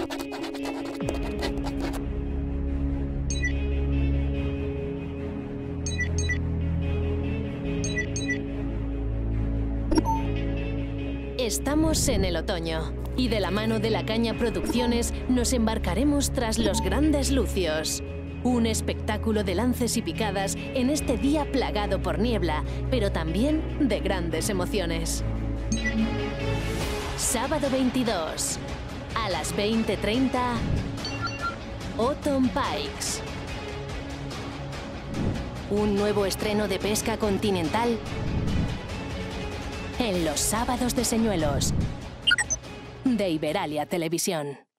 Estamos en el otoño y de la mano de La Caña Producciones nos embarcaremos tras los grandes lucios. Un espectáculo de lances y picadas en este día plagado por niebla, pero también de grandes emociones. Sábado 22, a las 20:30, Autumn Pikes. Un nuevo estreno de pesca continental en los sábados de señuelos de Iberalia Televisión.